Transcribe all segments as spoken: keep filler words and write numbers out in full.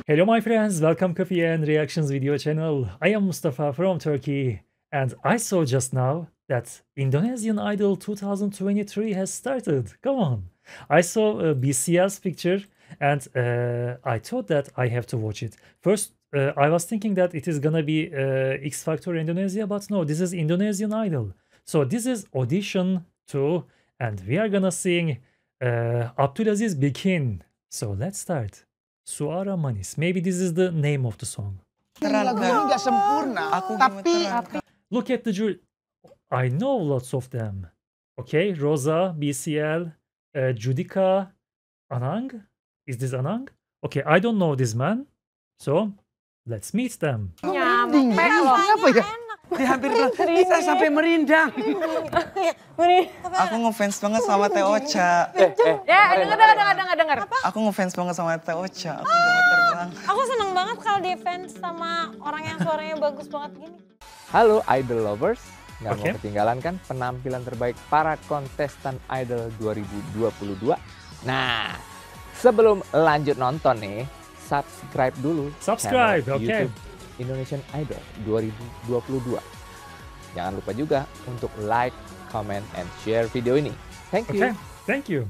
Hello my friends, welcome Coffee and Reactions video channel. I am Mustafa from Turkey and I saw just now that Indonesian Idol two thousand twenty-three has started. Come on. I saw a B C L's picture and uh, I thought that I have to watch it. First, uh, I was thinking that it is gonna be uh, X Factor Indonesia, but no, this is Indonesian Idol. So this is Audition two and we are gonna sing uh, Abdulaziz Bikin. So let's start. Suara Manis. Maybe this is the name of the song. Lagu ini nggak sempurna, tapi Look at the jury. I know lots of them. Okay, Rosa, B C L, uh, Judika, Anang. Is this Anang? Okay, I don't know this man. So, let's meet them. merinding. Apa ya? Dia hampir bilang, bisa sampai merindang. Aku ngefans banget sama Teh Ocha. Ya, denger, denger, denger, denger, denger. Aku ngefans banget sama Teh Ocha. Aku gemeter banget. Aku seneng banget kalau di fans sama orang yang suaranya bagus banget gini. Halo Idol Lovers, nggak Oke. mau ketinggalan kan penampilan terbaik para kontestan Idol dua ribu dua puluh dua? Nah, sebelum lanjut nonton nih, subscribe dulu Subscribe, channel oke. YouTube Indonesian Idol dua ribu dua puluh dua. Jangan lupa juga untuk like, comment, and share video ini. Thank you. Okay, thank you.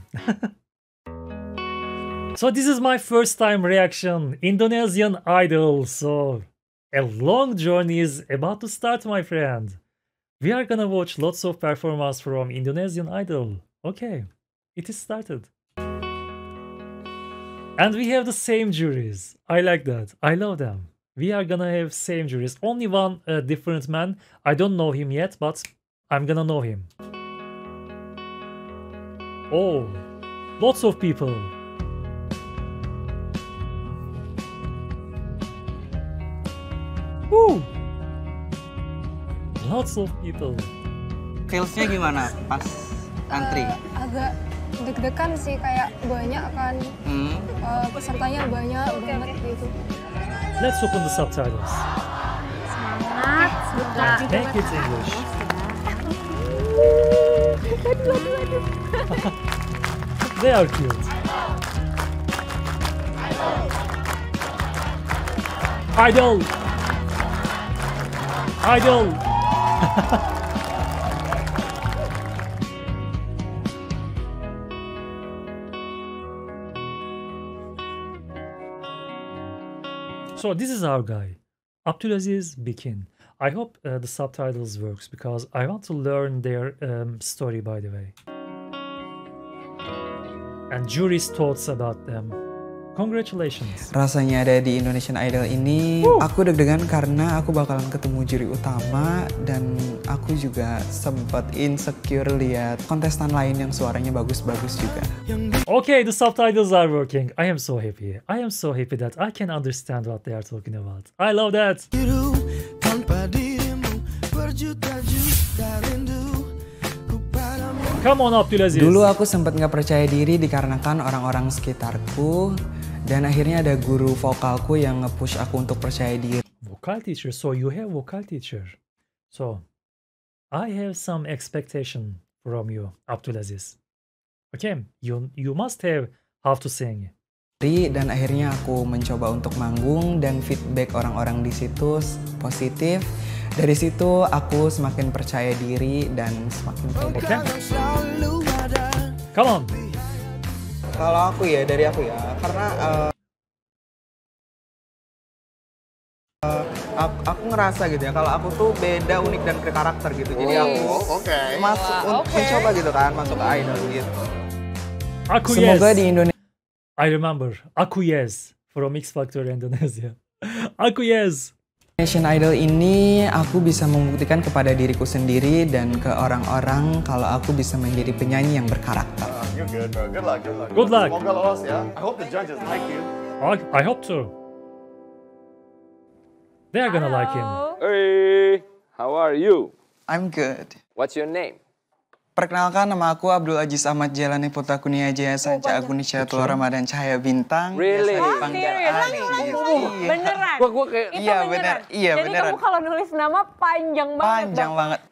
So this is my first time reaction. Indonesian Idol. So a long journey is about to start, my friend. We are gonna watch lots of performance from Indonesian Idol. Okay, it is started. And we have the same juries. I like that. I love them. We are gonna have same juries. Only one uh, different man. I don't know him yet, but I'm gonna know him. Oh, lots of people. Woo! Lots of people. Feelsnya gimana pas antri? Agak deg-degan sih, kayak banyak kan, Hmm. eh, pesertanya banyak banget gitu. Let's open the subtitles. Semangat, buka. Make it English. They are cute. Idol! Idol! So this is our guy, Abdulaziz Bikin. I hope uh, the subtitles works because I want to learn their um, story, by the way. And jury's thoughts about them. Congratulations. Rasanya ada di Indonesian Idol ini, aku deg-degan karena aku bakalan ketemu juri utama dan aku juga sempat insecure lihat kontestan lain yang suaranya bagus-bagus juga. Okay, the subtitles are working. I am so happy. I am so happy that I can understand what they are talking about. I love that. Come on, Abdulaziz. Dulu aku sempat nggak percaya diri dikarenakan orang-orang sekitarku dan akhirnya ada guru vokalku yang nge-push aku untuk percaya diri. Vocal teacher. So you have vocal teacher. So I have some expectation from you, Abdulaziz. Okay, you you must have how to sing. Dan akhirnya aku mencoba untuk manggung dan feedback orang-orang di situ positif. Dari situ aku semakin percaya diri dan semakin pede. Okay. Come on. Kalau aku ya, dari aku ya, karena uh, uh, aku, aku ngerasa gitu ya, kalau aku tuh beda, unik dan berkarakter gitu. Jadi aku masuk untuk mencoba gitu kan, masuk ke idol gitu. Aku Semoga yes. di Indonesia I remember. Aku yes from X Factor Indonesia. Aku yes. Indonesian Idol ini aku bisa membuktikan kepada diriku sendiri dan ke orang-orang kalau aku bisa menjadi penyanyi yang berkarakter. You're good, bro. Good luck, good luck. Good luck. Semoga lolos ya. I hope the judges like you. I, I hope so. They are gonna like him. Hey, how are you? I'm good. What's your name? Perkenalkan, nama aku Abdul Aziz Ahmad Jalani Putra Kunia Jaya Sanca Agunisya Tua Ramadan Cahaya Bintang. Really? Biasa dipanggil Ali. Iya. Beneran? Gua, gua kayak Itu Iya, beneran? bener. Iya, Jadi beneran. kamu kalau nulis nama panjang banget Panjang dong. banget.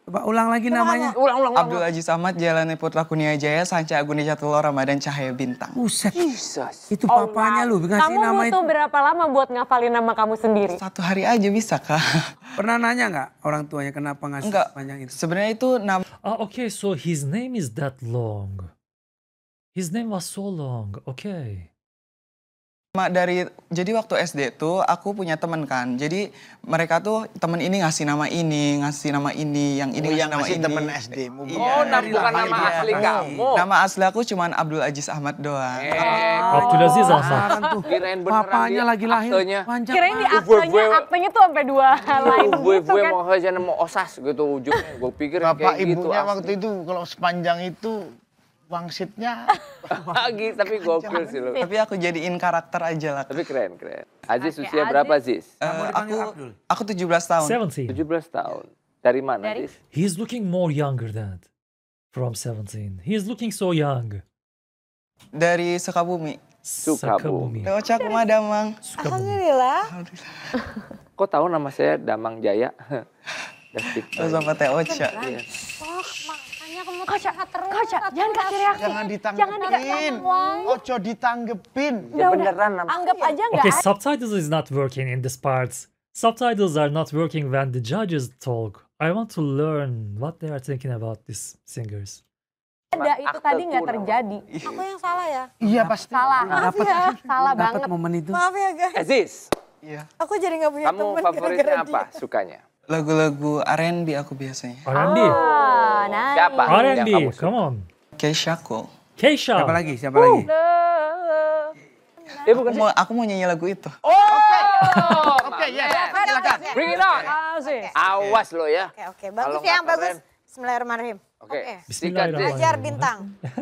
Coba ulang lagi namanya. Ulang, ulang, ulang. Abdul Aziz Ahmad, Jalani Putra Kunia Jaya, Sanca Aguni Catulo, Ramadan Cahaya Bintang. Buset. Jesus. Itu papanya lu ngasih Kamu nama butuh itu. berapa lama buat ngafalin nama kamu sendiri? Satu hari aja bisa, Kak. Pernah nanya nggak orang tuanya kenapa ngasih Enggak. panjang itu? Sebenarnya itu nama Ah, okay, so his name is that long. His name was so long. Okay. dari, jadi waktu S D tuh aku punya temen kan. Jadi mereka tuh temen ini ngasih nama ini, ngasih nama ini, yang ini Oh, ngasih yang nama ngasih ini. temen S D-mu. Iya. Oh, nama dari bukan lahir nama dia. asli Oh. kamu. Nama asli aku cuman Abdul Aziz Ahmad doang. Eh, Abdul Aziz Ahmad. Penasaran tuh. Kirain beneran Papanya di lagi lahir. aktenya. Panjang Kirain di banget. aktenya, Gue- aktenya tuh sampai dua lain Gue gitu gue kan. mau aja mau osas gitu ujungnya. Gue pikir Bapak kayak gitu. ibunya waktu itu kalau sepanjang itu wangsitnya Lagi tapi gokil sih lo. Tapi aku jadiin karakter aja lah. Tapi keren, keren. Aziz Oke, usia Aziz. berapa, Aziz? Eh, Kamu aku dipanggil Abdul? aku tujuh belas tahun. seventeen. tujuh belas tahun. Dari mana, Dari- Aziz? He's looking more younger than that. From seventeen. He's looking so young. Dari Sukabumi. Sukabumi. Lewat Cakuma Damang. Sukabumi. Alhamdulillah. Kok tahu nama saya Damang Jaya? Dastik. Terus sama Teh Ocha. Iya. Oh, makanya kamu tuh sehat terus. Koca, jangan kasih reaksi. jangan Jangan ditanggepin. dikasih. Ojo ditanggepin. Ya beneran nama. Anggap aja nggak Okay, ada. subtitles is not working in this part. Subtitles are not working when the judges talk. I want to learn what they are thinking about these singers. Ada itu tadi nggak Akte terjadi. Aku yang salah ya? Iya pasti. Salah. Nggak dapet, Salah dapat banget. momen itu. Maaf ya guys. Aziz, Iya. Aku jadi nggak punya kamu teman favoritnya gara-gara apa dia. sukanya? Lagu-lagu R and B aku biasanya. R and B. Ah, nice. Siapa? R and yang B, kamu suka? come on. Keisha Cole. Keisha. Siapa lagi? Siapa lagi? Eh bukan Aku mau, aku mau nyanyi lagu itu. Oke, ya, silakan. Bring it on. Aziz. Awas lo ya. Oke, oke. Kalau Bagus nggak ya, bagus. keren. Bismillahirrahmanirrahim. Oke. Sikat, Aziz. Bismillahirrahmanirrahim. Ajar bintang.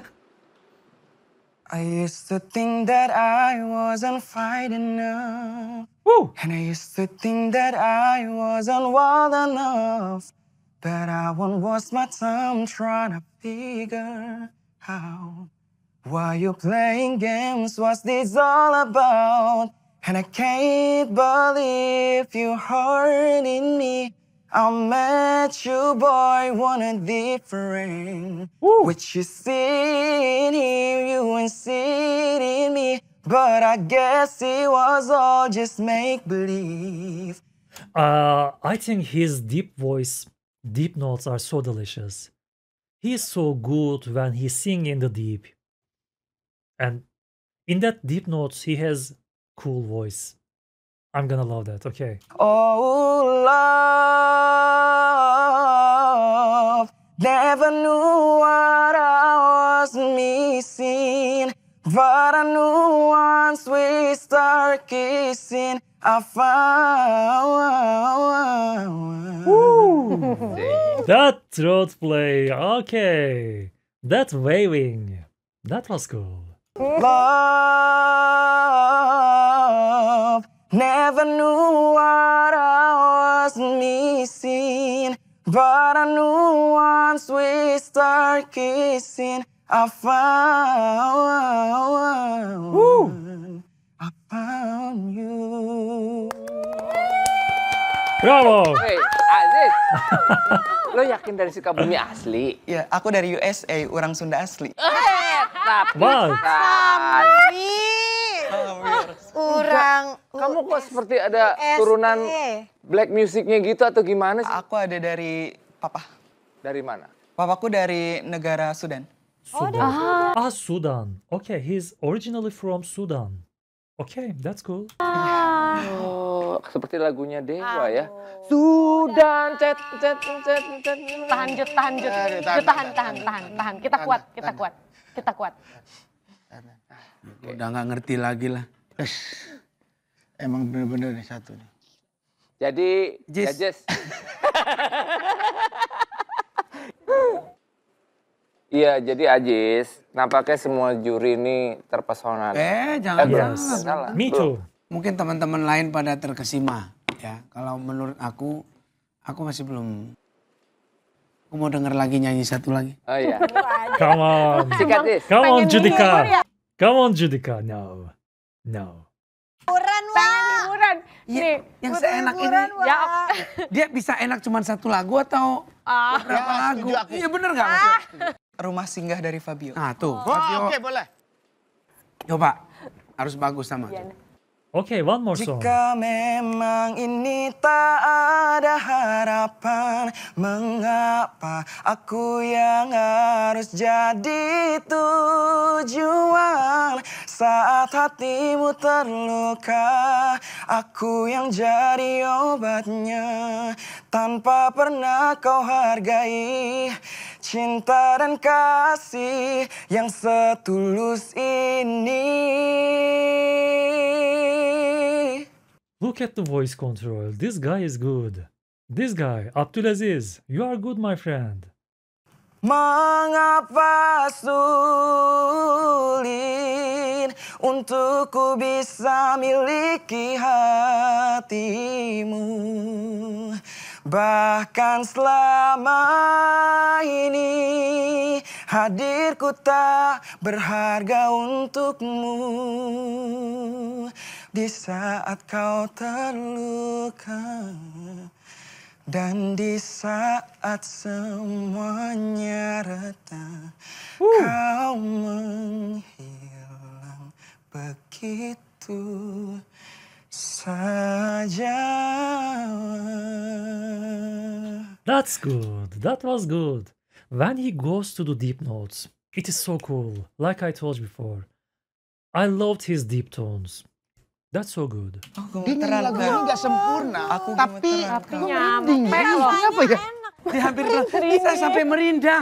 I used to think that I wasn't fight enough. Woo! And I used to think that I wasn't wild enough. But I won't waste my time trying to figure out why you playing games, what's this all about? And I can't believe you hurting me. I met you, boy, wanted different. What you see in him, you ain't seen in me. But I guess it was all just make-believe. Uh, I think his deep voice, deep notes are so delicious. He's so good when he sing in the deep. And in that deep notes, he has cool voice. I'm gonna love that, okay. Oh, love, never knew what I was missing. But I knew once we start kissing, I found. That throat play, okay. That waving, that was cool. Love, never knew what I was missing. But I knew once we start kissing, I found. I found you. Bravo! Hey, Aziz. Lo yakin dari Sukabumi asli? Ya, aku dari U S A, orang Sunda asli. Tapi Wow. kan, Kurang. kamu kok seperti ada turunan black musicnya gitu atau gimana sih? Aku ada dari papa. Dari mana? Papaku dari negara Sudan. Sudan. Ah, Sudan. Okay, he's originally from Sudan. Okay, that's cool. Oh, seperti lagunya Dewa ya. Sudan, cet, cet, cet, cet. Tahan, Jut, tahan, Jut. Tahan, tahan, Jut, tahan, tahan, tahan, tahan, tahan. Kita kuat, kita kuat. Kita kuat. Udah nggak ngerti lagi lah. Emang bener-bener nih satu nih. Jadi, Jis. ya Jess. Iya, jadi Ajis, nampaknya semua juri ini terpesona. Eh, Eh, jangan belum. Yes. Salah. Me Belum. too. Mungkin teman-teman lain pada terkesima ya. Kalau menurut aku, aku masih belum. Aku mau denger lagi nyanyi satu lagi. Oh iya. Come on. Sikat, Jis. Come on, Pengen Judika. menghibur ya? Come on, Judika. No. No. Hiburan, Pengen hiburan. Iya, Nih, yang seenak ini. ya, Dia bisa enak cuma satu lagu atau Ah. Berapa Ya, lagu? setuju aku. Iya bener nggak? Ah. Rumah Singgah dari Fabio. Nah tuh, Oh, Fabio. oke boleh. Coba, harus bagus sama. Okay, one more song. Jika memang ini tak ada harapan, mengapa aku yang harus jadi tujuan? Saat hatimu terluka, aku yang jadi obatnya. Tanpa pernah kau hargai cinta dan kasih yang setulus ini. Look at the voice control. This guy is good. This guy, Abdulaziz, you are good, my friend. Mengapa sulit untukku bisa miliki hatimu, bahkan selama ini hadirku tak berharga untukmu. Di saat kau terluka dan di saat semuanya reda, kau menghilang begitu saja. That's good. That was good. When he goes to the deep notes, it is so cool. Like I told you before, I loved his deep tones. That's so good. Oh, Dia nyanyi gemeteran, lagu Kak. ini nggak sempurna, Aku tapi gemeteran, Tapi Kak. nyampe loh. apa ya? Dia hampir bisa sampai merindang.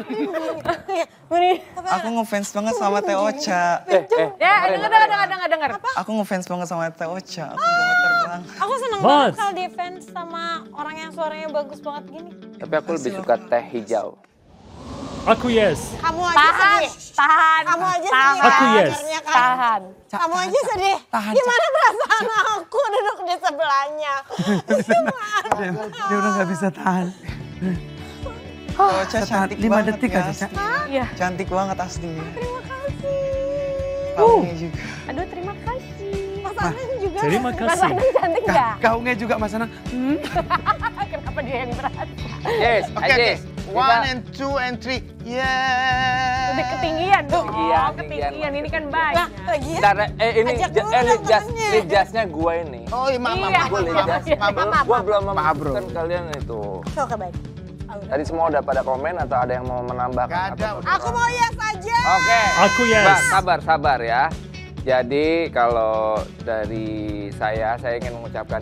Aku ngefans banget sama Teh Ocha. Eh, eh. Ya, denger, denger, denger, denger, denger. Aku ngefans banget sama Teh Ocha. Aku gemeter banget. Aku seneng But- banget kalau di fans sama orang yang suaranya bagus banget gini. Tapi aku lebih suka teh hijau. Aku yes. Kamu aja Tahan, sedih. tahan, Kamu aja tahan, sedih. Aku yes. Akhirnya kan. tahan. Kamu aja sedih. Tahan, Gimana perasaan aku duduk di sebelahnya? Dia udah nggak bisa tahan. Teh Ocha cantik lima banget detik ya, aja, asli. Iya. Cantik banget aslinya. Terima kasih. Kamunya juga. Aduh, terima kasih. Mas Anang juga. Terima Mas kasih. Anang cantik nggak? Gaungnya juga Mas Anang. Hmm. Kenapa dia yang berat? Yes, Oke, aja. oke. One and two and three. Yeah. Udah ketinggian dong. Ketinggian, Oh, ketinggian. Ini kan Nah, banyak. lagi ya. Ntar, eh ini Ajak ja- dulu eh, dong lead jas, temennya. lead jasnya gue ini. Oh iya, maaf, Iya. maaf, Gue lead maaf, jas. maaf, maaf, maaf. Gue belum Maaf, bro. memutuskan kalian itu. Oke, baik. Tadi semua udah pada komen atau ada yang mau menambahkan? Gak ada. atau Aku mau yes aja. Oke. Aku yes. Bang, sabar, sabar ya. Jadi kalau dari saya, saya ingin mengucapkan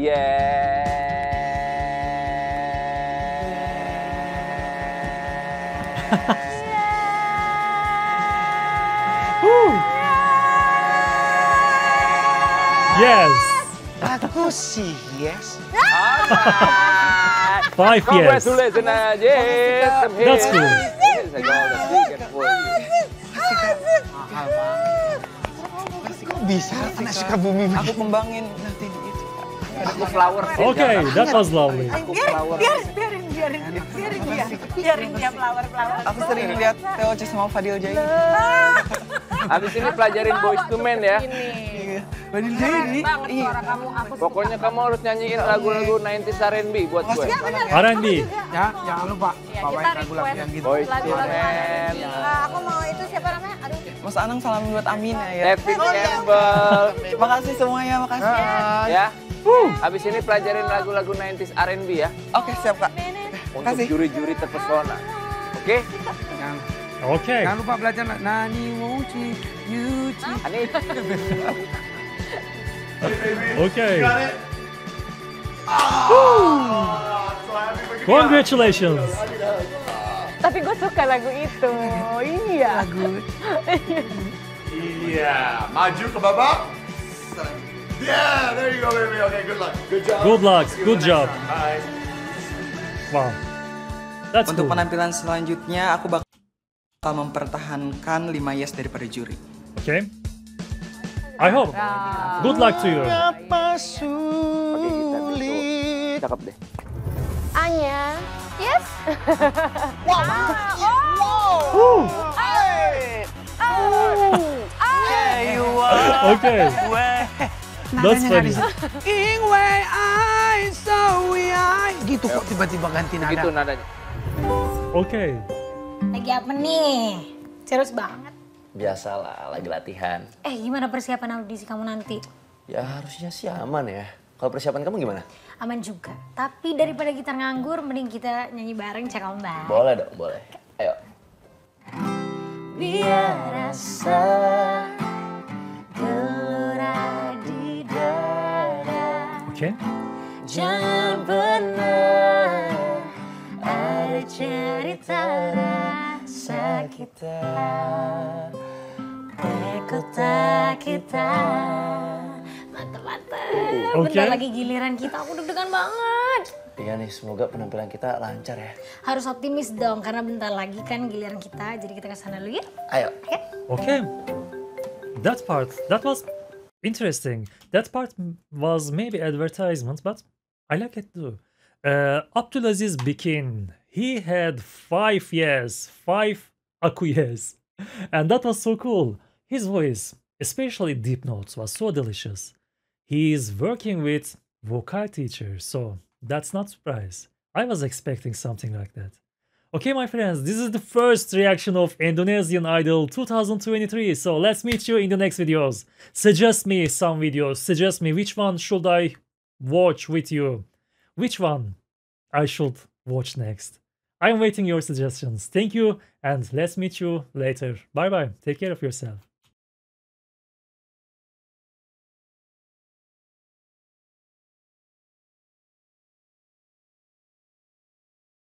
Yes. Aku sih yes. Alright. Five yes. Congratulations aja. That's cool. Kok bisa anak suka bumi Aku kembangin nanti di itu. Aku flower. Okay, that was lovely. Aku flower. Biarin, biarin, biarin, biarin dia. Biarin dia flower-flower. Aku sering lihat Teh Ocha sama Fadil Jaini. Habis ini pelajarin Boys to Men ya. Fadil Keren Jaini. banget suara kamu. Aku suka. Pokoknya kamu harus nyanyiin lagu-lagu nineties R and B buat gue. R and B. Ya, jangan lupa Ya, bawain kita lagu-lagu request yang gitu. Boys to lagu-lagu Men. Nah, aku mau itu siapa namanya? Aduh. Mas Anang salam buat Amina ya. David Campbell. Makasih semuanya, makasih. Ya. Habis ini pelajarin lagu-lagu nineties R and B ya. Oke, siap Kak. Untuk Makasih. juri-juri terpesona. Oke? Jangan, Okay. jangan lupa belajar Nani Wuchi Yuchi. Ani. Okay. Congratulations. Tapi gue suka lagu itu. Iya. Iya, maju ke babak. Yeah, there you go, baby. Okay, good luck. Good job. Good luck. See you Good next job. time. Bye. Wow. That's Untuk cool. penampilan selanjutnya aku bakal mempertahankan lima yes daripada juri. Okay. I hope. Good luck to you. Apa Oke, kita tutup. sulit. Cakep deh. Anya. Yes. Wow. Woo. Hey. Okay. That's funny. Ing way I so we I. Gitu kok tiba-tiba ganti nada. Gitu nadanya. Okay. Lagi apa nih? Serius banget. Biasalah, lagi latihan. Eh, gimana persiapan audisi kamu nanti? Ya harusnya sih aman ya. Kalau persiapan kamu gimana? Aman juga. Tapi daripada kita nganggur, mending kita nyanyi bareng, cek ombak. Boleh dong, boleh. Ayo. Biar rasa gelora di dada. Okay. Jangan pernah ada cerita rasa kita di kota kita. Mantap-mantap. Oke. Bentar lagi giliran kita, aku deg-degan banget. Iya nih, semoga penampilan kita lancar ya. Harus optimis dong, karena bentar lagi kan giliran kita. Jadi kita kesana dulu ya. Ayo. Oke? Okay. That part, that was interesting. That part was maybe advertisement, but I like it too. Uh, Abdulaziz Bikin, he had five years, five Aku years. And that was so cool. His voice, especially deep notes, was so delicious. He is working with vocal teacher, so that's not surprise. I was expecting something like that. Okay, my friends, this is the first reaction of Indonesian Idol two thousand twenty-three. So let's meet you in the next videos. Suggest me some videos. Suggest me which one should I watch with you. Which one I should watch next. I'm waiting your suggestions. Thank you, and let's meet you later. Bye bye. Take care of yourself.